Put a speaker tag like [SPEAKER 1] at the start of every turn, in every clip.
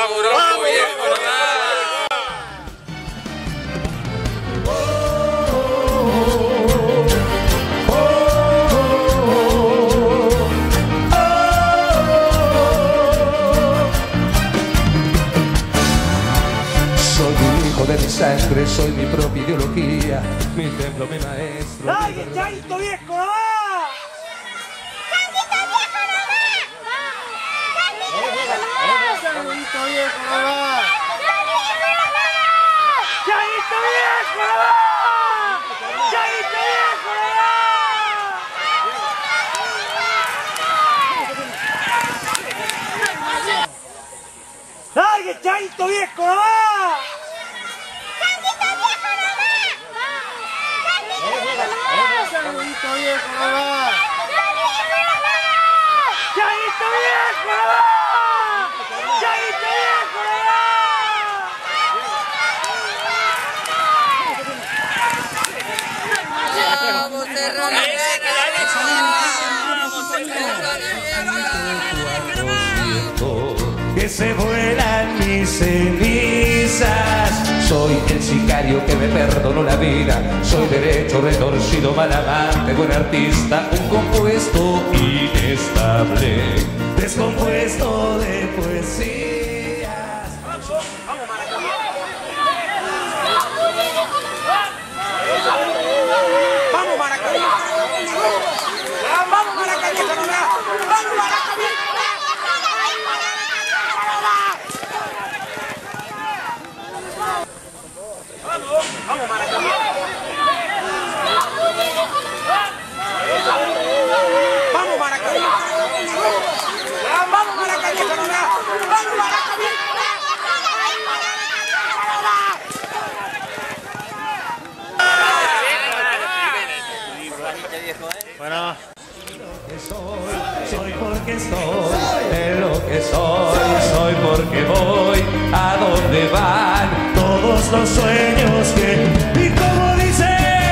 [SPEAKER 1] Vamos, vamos, viejo,
[SPEAKER 2] de mi sangre, soy mi propia ideología, mi templo, mi maestro.
[SPEAKER 3] ¡Ay, Changuito viejo, no va!
[SPEAKER 4] ¡Changuito viejo, no va! ¡Changuito viejo, no va!
[SPEAKER 3] ¡Changuito viejo, no va! ¡Changuito viejo, no va! ¡Ay, Changuito viejo, no va!
[SPEAKER 4] ¡Changuito viejo, no va!
[SPEAKER 3] ¡Changuito viejo, no va! ¡Changuito viejo, no va!
[SPEAKER 1] ¡Vamos, Serrano!
[SPEAKER 2] Que se vuelan mis cenizas. Soy el sicario que me perdonó la vida. Soy derecho, retorcido, mal amante, buen artista. Un compuesto inestable, descompuesto de poesías.
[SPEAKER 3] ¡Vamos, Maracaná! ¡Vamos, Maracaná! ¡Vamos, Maracaná! ¡Vamos, Maracaná! ¡Vamos, Maracaná! ¡Vamos, Maracaná! ¡Vamos, Maracaná!
[SPEAKER 4] Bueno.
[SPEAKER 2] Soy porque estoy en lo que soy porque voy a donde van todos los sueños que... Y como dice...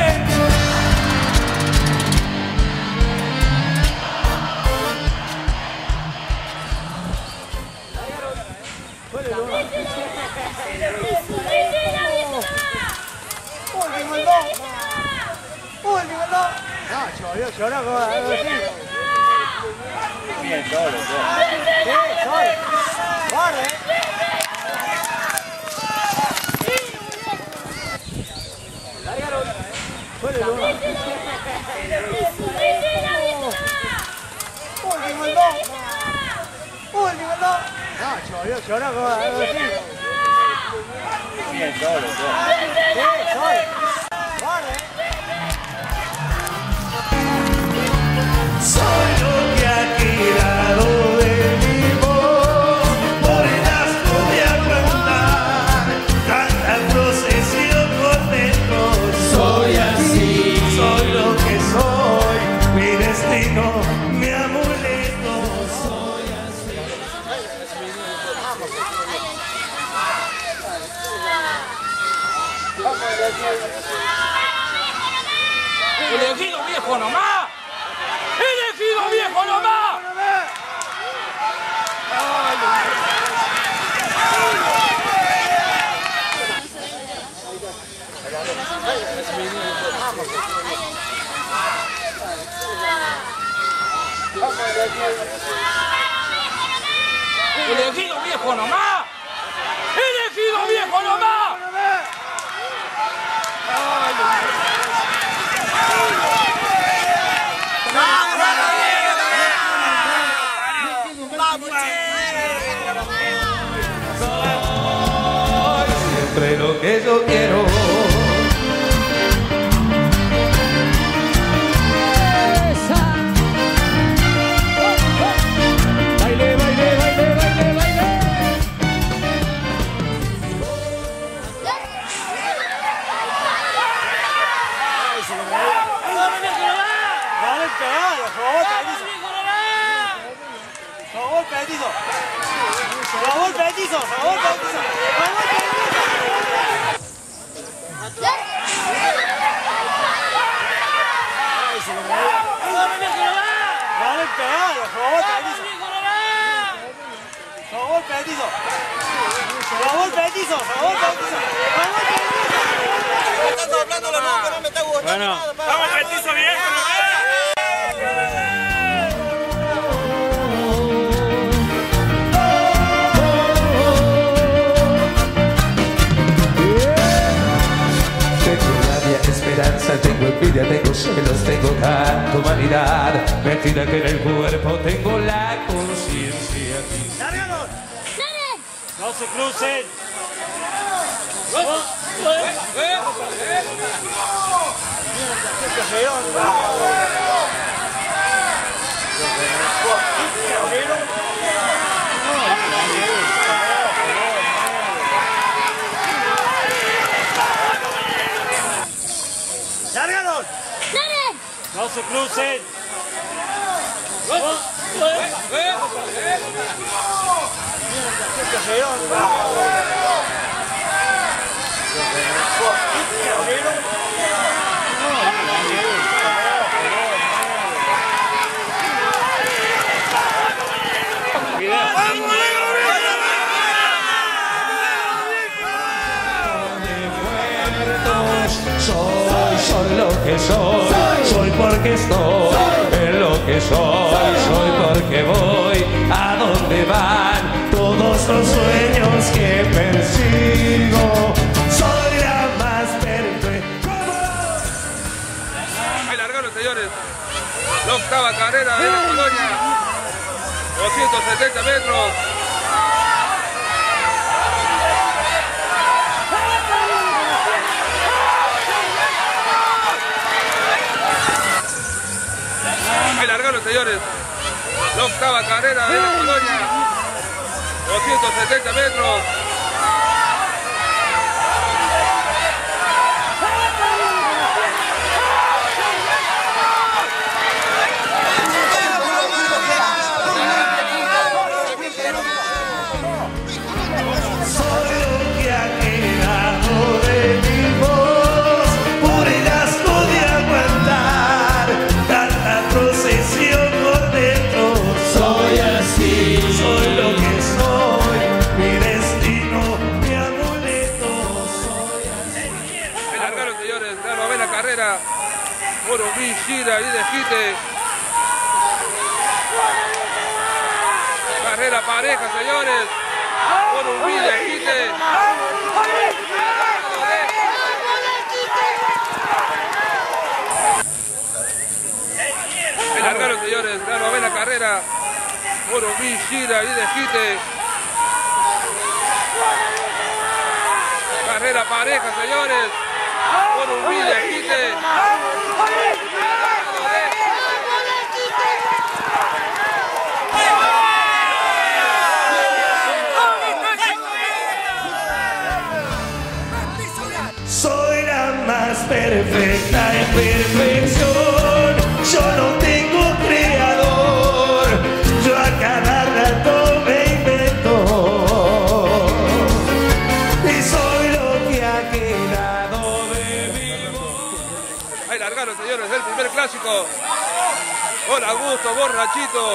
[SPEAKER 3] Llora como algo así.
[SPEAKER 4] Bien, solo.
[SPEAKER 3] Sí, solo. Guarde. Suéltelo. Último el dos. Último el dos. No, llora como algo así.
[SPEAKER 4] Bien, solo.
[SPEAKER 3] Sí, solo. Guarde.
[SPEAKER 2] Soy lo que ha quedado de mi voz, morenas voy a cantar, tanta procesión por dentro. Soy así, soy lo que soy, mi destino, mi amuleto. Soy así.
[SPEAKER 1] ¡Elegido viejo nomás! ¡Elegido viejo nomás! ¡Elegido viejo nomás! ¡Elegido viejo nomás!
[SPEAKER 2] Siempre lo que yo quiero. Baile, baile, baile, baile, baile.
[SPEAKER 3] está gustando
[SPEAKER 4] Bueno.
[SPEAKER 3] nada, pa.
[SPEAKER 1] Vamos, petizo bien,
[SPEAKER 2] Tengo rabia, esperanza, tengo envidia, tengo celos, tengo tanta humanidad. Mentira que en el cuerpo tengo la conciencia.
[SPEAKER 1] ¡Lárganos!
[SPEAKER 4] No se crucen.
[SPEAKER 1] ¡Lárganos!
[SPEAKER 4] No se crucen.
[SPEAKER 2] Soy lo que soy porque estoy en lo que soy porque voy a donde van todos los sueños que persigo. Soy la más perfecta.
[SPEAKER 5] Ahí largaron, señores. La octava carrera de la colonia. 270 metros. Ahí largaron, señores. La octava carrera de la colonia. 270 metros.
[SPEAKER 2] Soy lo que ha quedado de mi voz, por el asco de aguantar tanta procesión por dentro. Soy así, soy lo que soy, mi destino, mi amuleto. Soy así.
[SPEAKER 5] Ahí largaron, señores. La novena carrera. Morumí, Gira y Dejite. Carrera pareja, señores. Morumí, Dejite. Ahí largaron, señores. La novena carrera. Morumí, Gira y Dejite. Carrera pareja, señores. Morumí, Dejite.
[SPEAKER 2] Soy la más perfecta en perfección. Yo no tengo creador. Yo a cada rato me invento. Y soy lo que ha quedado de mi voz.
[SPEAKER 5] Ahí largaron, señores, el primer clásico. Hola, Gusto, borrachito.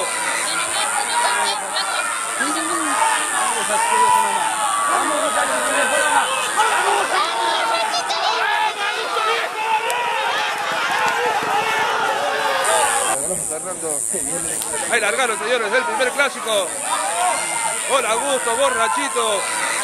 [SPEAKER 5] Fernando. Ahí largaron, señores, el primer clásico. Hola, Gusto, borrachito.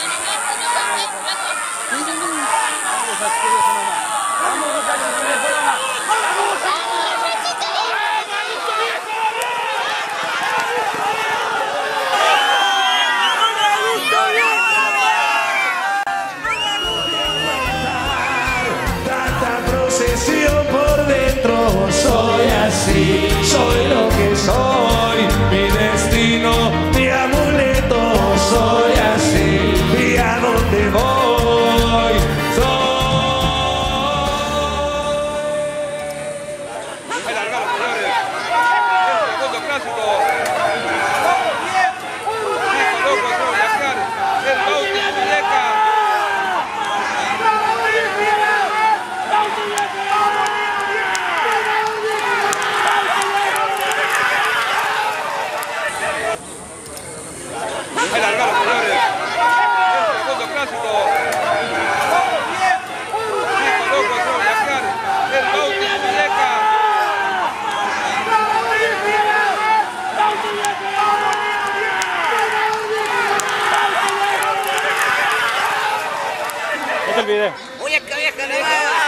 [SPEAKER 2] Tanta procesión por dentro. Soy así, soy lo que soy, mi destino, mi amuleto. Soy así, y a dónde voy.
[SPEAKER 5] Ahí largaron, señores. El segundo clásico. Loco, no, viajar. El Bauti Muñeca.
[SPEAKER 1] Este el video.
[SPEAKER 3] Oye, que vieja le va.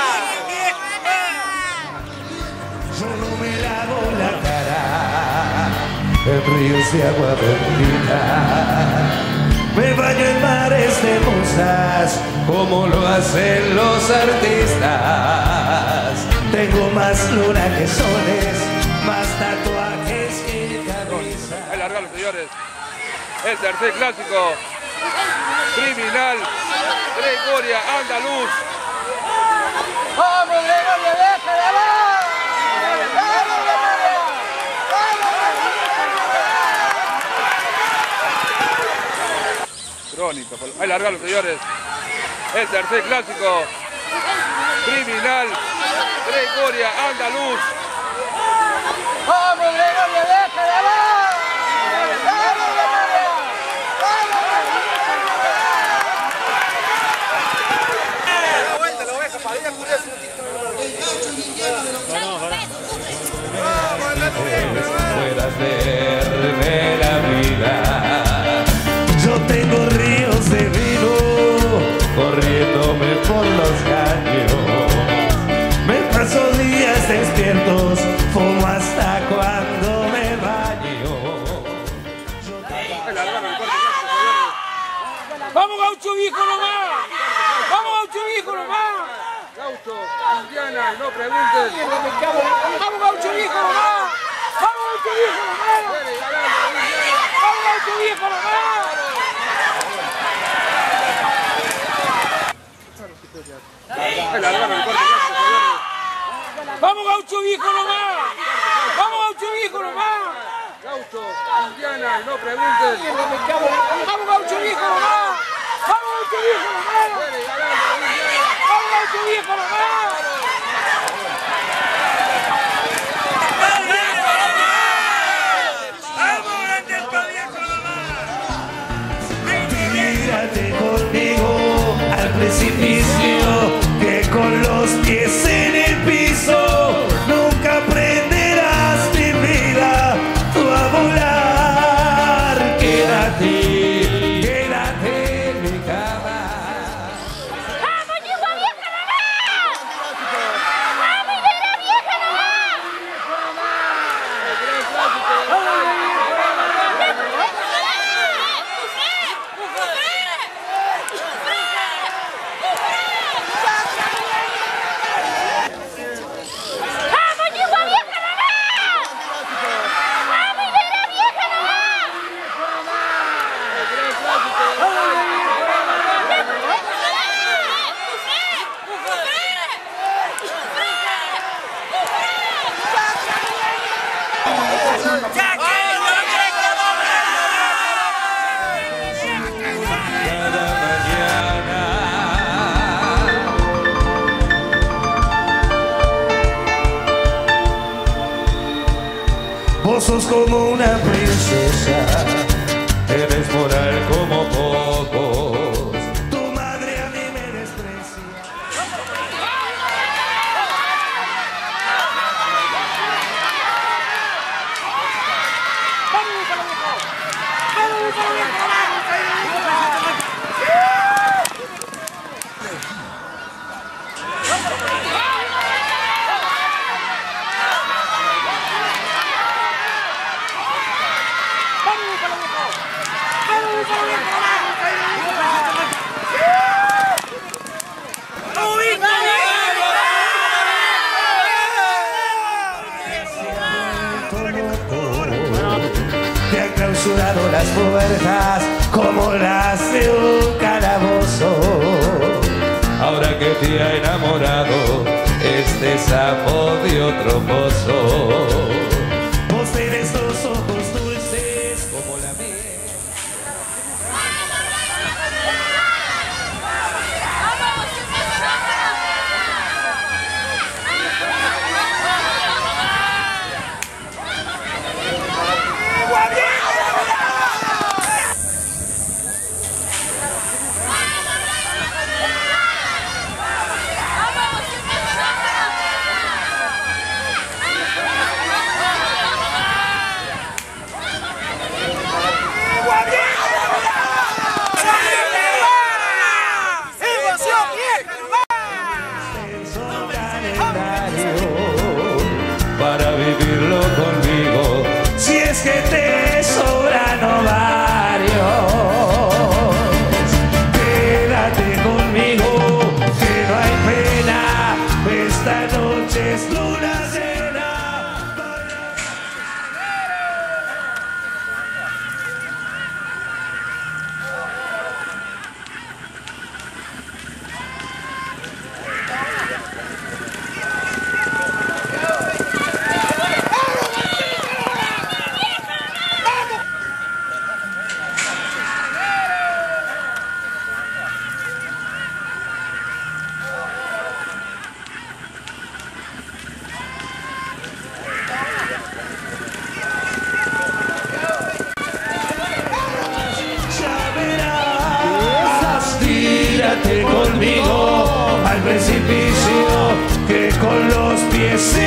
[SPEAKER 2] Yo no me lavo la cara en ríos de agua bendita. Me baño en mares de musas como lo hacen los artistas. Tengo más luna que soles, más tatuajes que camisa.
[SPEAKER 5] Ahí largaron, señores. El tercer clásico. Criminal. Gregoria Andaluz.
[SPEAKER 3] ¡Vamos, Gregoria, déjala, va! ¡Vamos, Gregoria!
[SPEAKER 5] Crónica. Ahí largaron, señores. El tercer clásico. Criminal. Gregoria Andaluz.
[SPEAKER 3] ¡Vamos, Gregoria, déjala, va! ¡Vamos, Gregoria!
[SPEAKER 2] Puedas verme la vida. Yo tengo ríos de vino corriéndome por los caños. Me paso días despiertos, fumo hasta cuando me baño.
[SPEAKER 5] Ahí largaron el cuarto clásico, señores.
[SPEAKER 1] ¡Vamos, Gaucho viejo nomás! ¡Vamos, Gaucho viejo nomás!
[SPEAKER 5] Gaucho, Indiana, no pregunten.
[SPEAKER 1] ¡Vamos, Gaucho viejo nomás! ¡Vamos, Gaucho viejo nomás! ¡Vamos, Gaucho viejo nomás!
[SPEAKER 5] Ahí largaron el cuarto clásico, señores.
[SPEAKER 1] ¡Vamos, Gaucho viejo nomás! ¡Vamos, Gaucho viejo nomás!
[SPEAKER 5] Gaucho, Indiana, no pregunten.
[SPEAKER 1] ¡Vamos, Gaucho viejo nomás! ¡Vamos, Gaucho viejo nomás! ¡Vamos, Gaucho viejo nomás!
[SPEAKER 2] Tírate conmigo al precipicio, que con los pies en el piso nunca aprenderás mi vida tú a volar. Quédate, quédate en mi cama.
[SPEAKER 4] ¡Vamos, yegua vieja nomás! ¡Vamos, negra vieja nomás! ¡Vamos, yegua vieja nomás! ¡Vamos, negra vieja nomás!
[SPEAKER 2] Cada mañana vos sos como una princesa, eres moral como pocos. Tu madre a mí me desprecia. Te han clausurado las puertas como las de un calabozo. Ahora que te ha enamorado este sapo de otro pozo. Vos tenés los ojos dulces como la miel.
[SPEAKER 4] ¡Vamos!
[SPEAKER 2] precipicio que con los pies